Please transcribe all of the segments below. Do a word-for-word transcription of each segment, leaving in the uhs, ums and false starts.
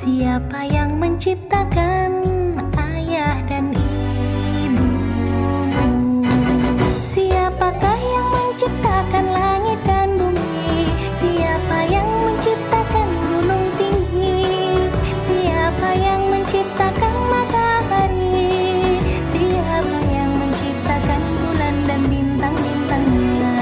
Siapa yang menciptakan ayah dan ibu? Siapakah yang menciptakan langit dan bumi? Siapa yang menciptakan gunung tinggi? Siapa yang menciptakan matahari? Siapa yang menciptakan bulan dan bintang-bintangnya?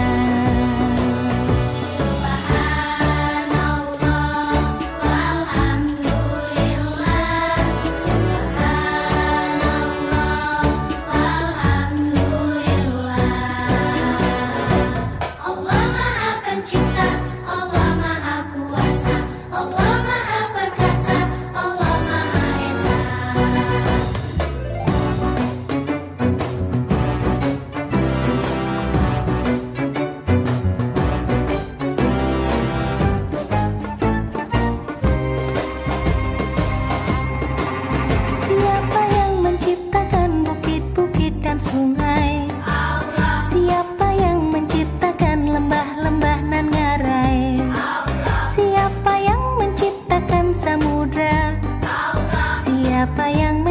Siapa yang menciptakan bukit-bukit dan sungai? Allah. Siapa yang menciptakan lembah-lembah nan ngarai? Allah. Siapa yang menciptakan samudra? Allah. Siapa yang